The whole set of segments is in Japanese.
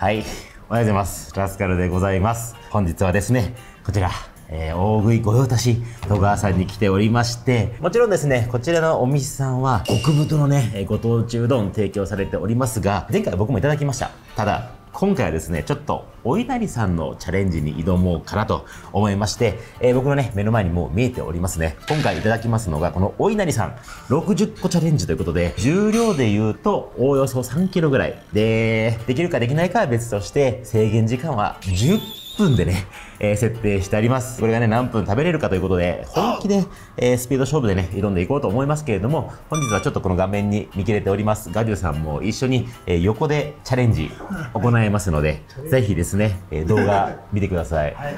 はい、おはようございます。ラスカルでございます。本日はですね、こちら、大食い御用達戸川さんに来ておりまして、もちろんですね、こちらのお店さんは極太のね、ご当地うどん提供されておりますが、前回僕もいただきました。ただ、今回はですね、ちょっとお稲荷さんのチャレンジに挑もうかなと思いまして、僕のね、目の前にもう見えておりますね。今回いただきますのが、このお稲荷さん60個チャレンジということで、重量で言うとおおよそ3キロぐらい。で、できるかできないかは別として、制限時間は10分でね、設定してあります。これがね、何分食べれるかということで、本気で、スピード勝負でね、挑んでいこうと思いますけれども、本日はちょっとこの画面に見切れております。ガジュさんも一緒に、横でチャレンジ行いますので、ぜひですね、動画見てください。はい、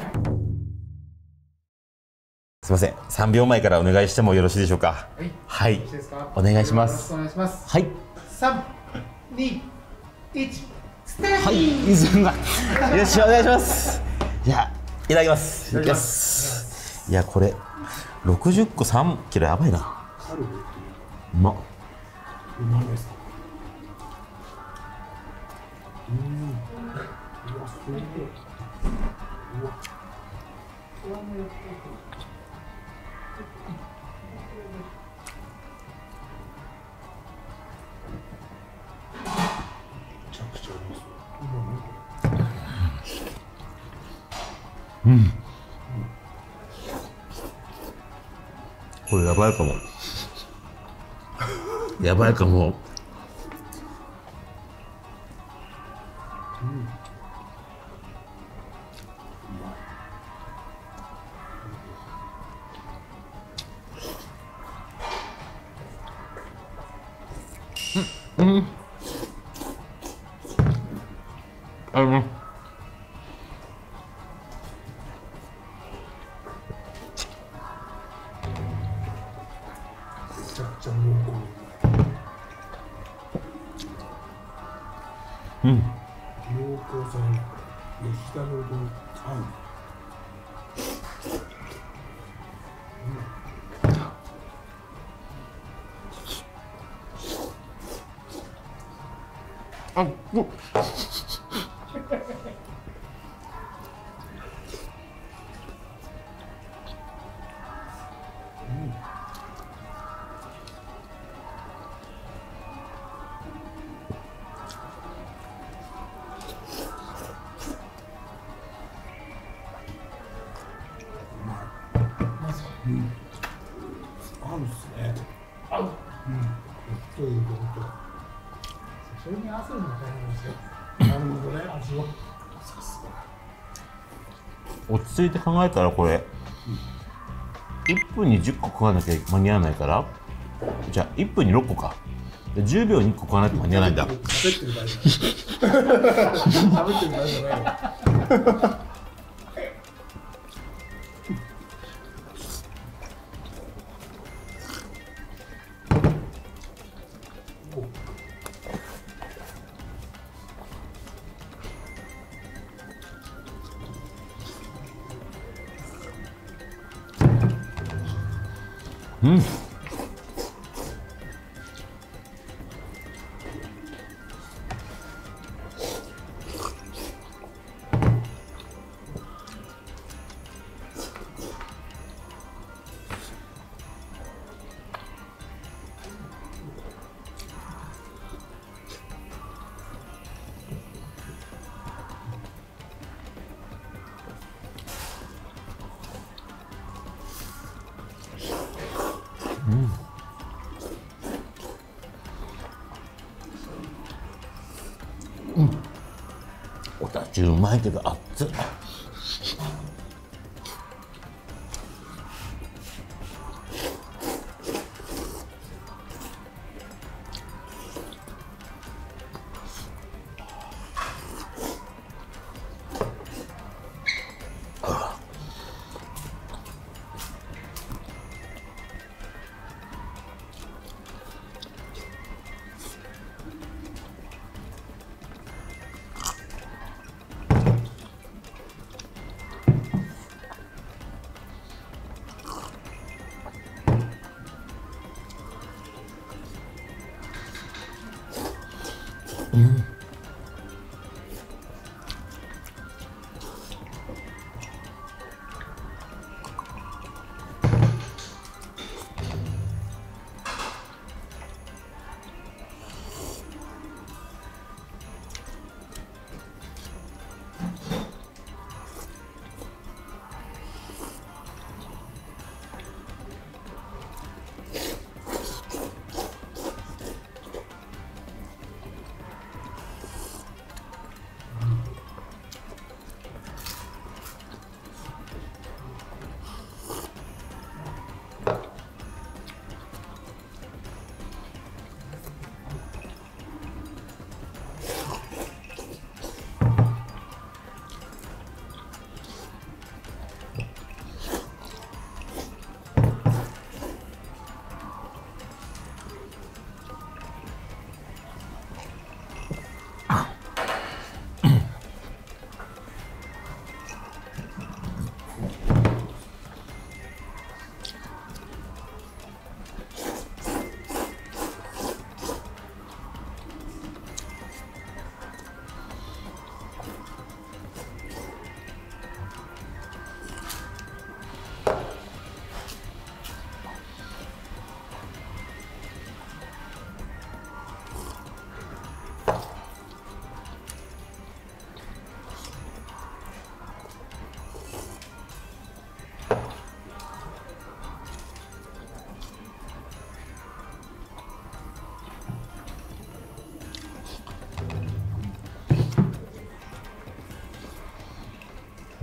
すいません、3秒前からお願いしてもよろしいでしょうか。はい。お願いします。 よろしくお願いします。 はい。 3、2、1、スタート。 はい、伊豆が。よし、お願いします。じゃあ、いただきます。いただきます。いや、これ、60個3キロやばいな。うまっ。 うまいですか。うわ、すごい。うわ。めちゃくちゃうまそう。 うん。これやばいかも。やばいかも。うん。 めちゃくちゃ濃厚。 うん。 濃厚さに吉田のうどん合う。 あっ、 合うっすね。合う。うん。ということ。それに合わせるのが大変ですよ。なるほどね、味を。さすが。 落ち着いて考えたらこれ、1分に10個食わなきゃ間に合わないから、じゃあ1分に6個か。10秒に1個食わないと間に合わないんだ。 喋ってる場合じゃない。喋ってる場合じゃない。 うん。うん。おたちうまいけど熱っ。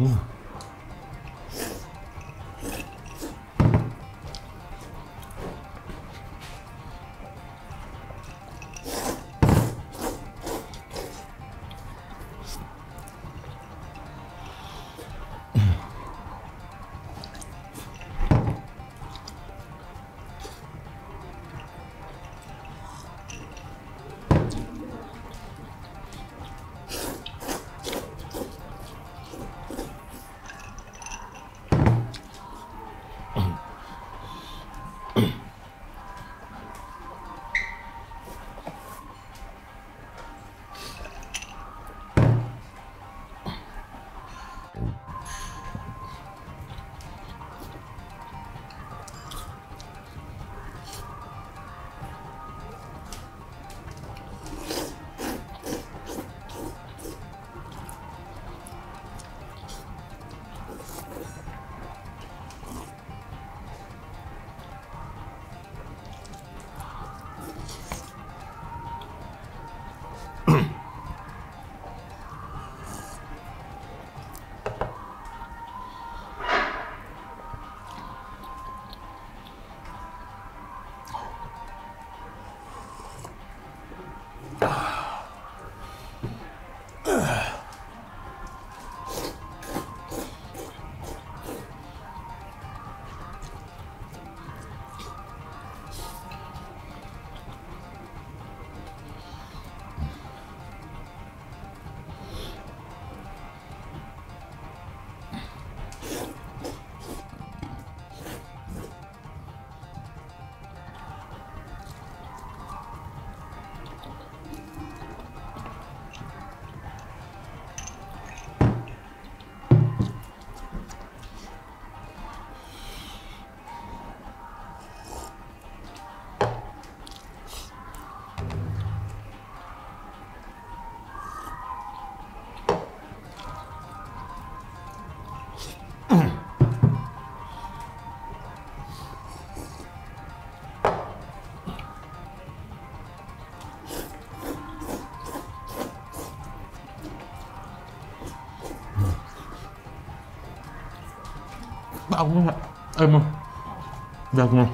あ、ごめんなさい。もういただきます。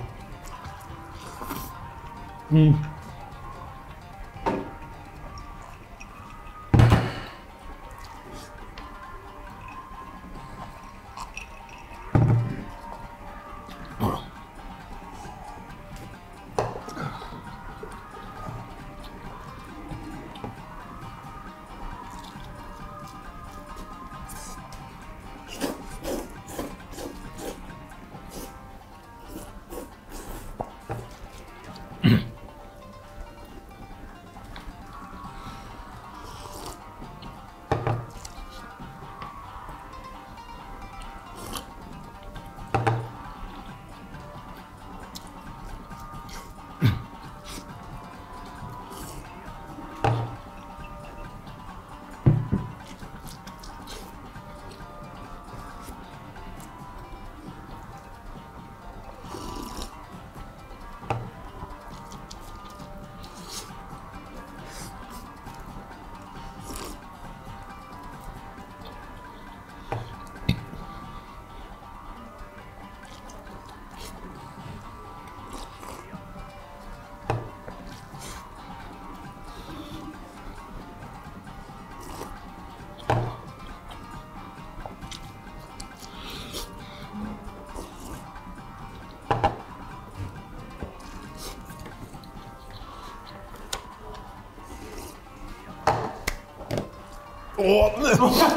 おお、危ね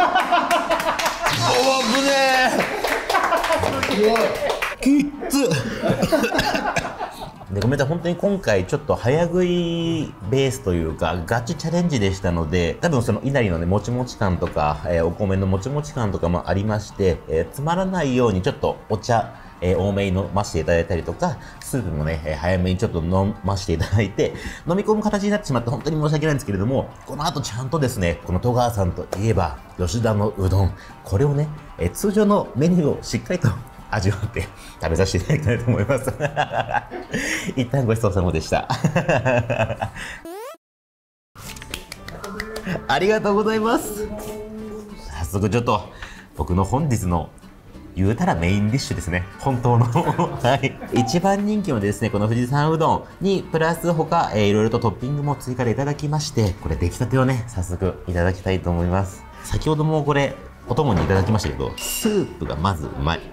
え。きっつ。で、ごめんなさい、本当に今回ちょっと早食いベースというかガチチャレンジでしたので、多分その稲荷のねもちもち感とか、お米のもちもち感とかもありまして、つまらないようにちょっとお茶多めに飲ませていただいたりとか、スープもね、早めにちょっと飲ませていただいて、飲み込む形になってしまって本当に申し訳ないんですけれども、この後ちゃんとですね、この戸川さんといえば、吉田のうどん、これをね、通常のメニューをしっかりと味わって食べさせていただきたいと思います。一旦ごちそうさまでした。ありがとうございます。早速ちょっと、 僕の本日の言うたらメインディッシュですね。本当の。はい。一番人気のですね、この富士山うどんに、プラス他、いろいろとトッピングも追加でいただきまして、これ出来たてをね、早速いただきたいと思います。先ほどもこれ、お供にいただきましたけど、スープがまずうまい。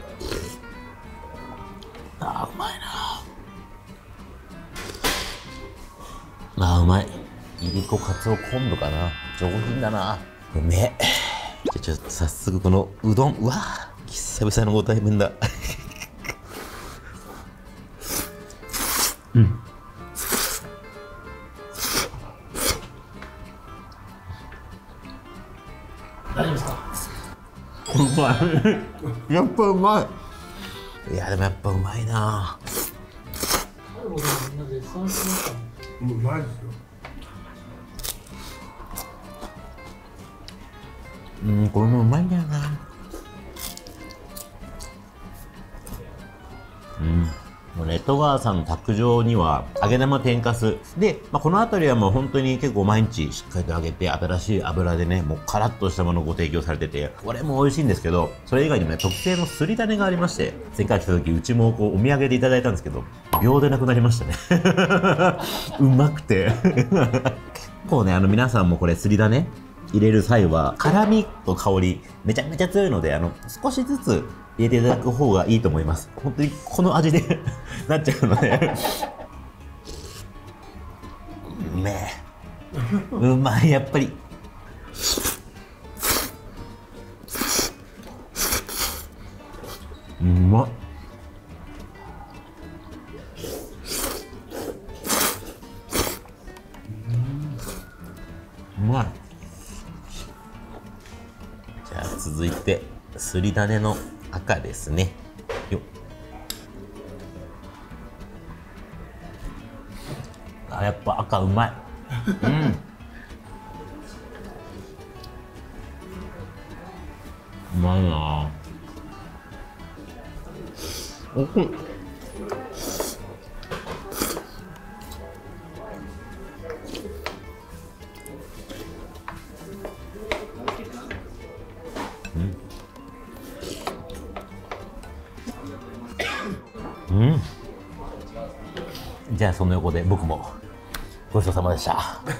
あー、うまいな。あー、うまい。いりこ、かつお、昆布かな。上品だな。うめえ。じゃ、ちょっと早速このうどん、うわー、久々のご対面だ。うん。 大丈夫ですか？ うまい。やっぱうまい。いや、でもやっぱうまいな。 みんな絶賛しましたね。 うまいですよ。 これもうまいんだよな。もうね、戸川さんの卓上には揚げ玉天かすで、この辺りはもう本当に結構毎日しっかりと揚げて、新しい油でね、もうカラッとしたものをご提供されてて、これも美味しいんですけど、それ以外にもね、特製のすり種がありまして、前回来た時うちもこうお土産でいただいたんですけど、秒でなくなりましたね。うまくて。結構ね、皆さんもこれすり種入れる際は辛みと香りめちゃめちゃ強いので、少しずつ入れていただく方がいいと思います。本当にこの味でなっちゃうので。うめえ。うまい、やっぱり。うまっ。うまい。じゃあ続いてすり種の赤ですね。よっ。あ、やっぱ赤うまい。うまいな。おこい。じゃあその横で僕もごちそうさまでした。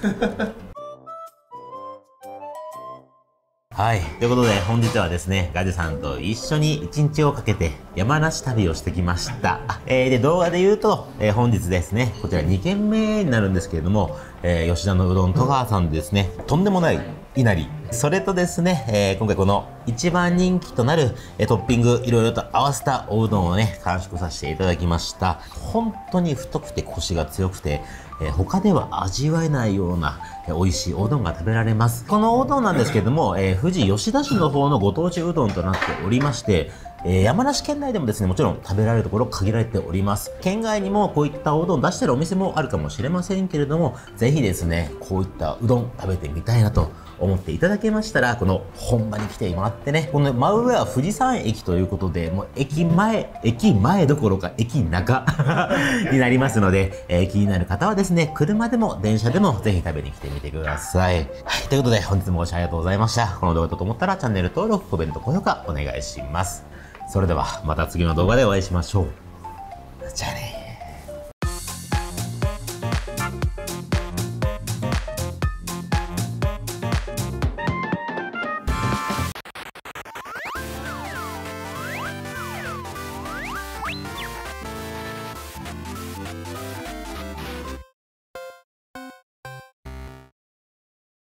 はい。ということで、本日はですね、ガジュさんと一緒に一日をかけて山梨旅をしてきました。で、動画で言うと、本日ですね、こちら2軒目になるんですけれども、吉田のうどん戸川さんでですね、とんでもないいなり。それとですね、今回この一番人気となる、トッピングいろいろと合わせたおうどんをね、完食させていただきました。本当に太くてコシが強くて、他では味わえないような美味しいおうどんが食べられます。このおうどんなんですけれども、富士吉田市の方のご当地うどんとなっておりまして、山梨県内でもですね、もちろん食べられるところ限られております。県外にもこういったおうどん出してるお店もあるかもしれませんけれども、ぜひですね、こういったうどん食べてみたいなと思っていただけましたら、この本場に来てもらってね、この真上は富士山駅ということで、もう駅前どころか駅中になりますので、気になる方はですね、車でも電車でもぜひ食べに来てみてください。はい、ということで本日もご視聴ありがとうございました。この動画だと思ったらチャンネル登録、コメント、高評価お願いします。それではまた次の動画でお会いしましょう。じゃあね。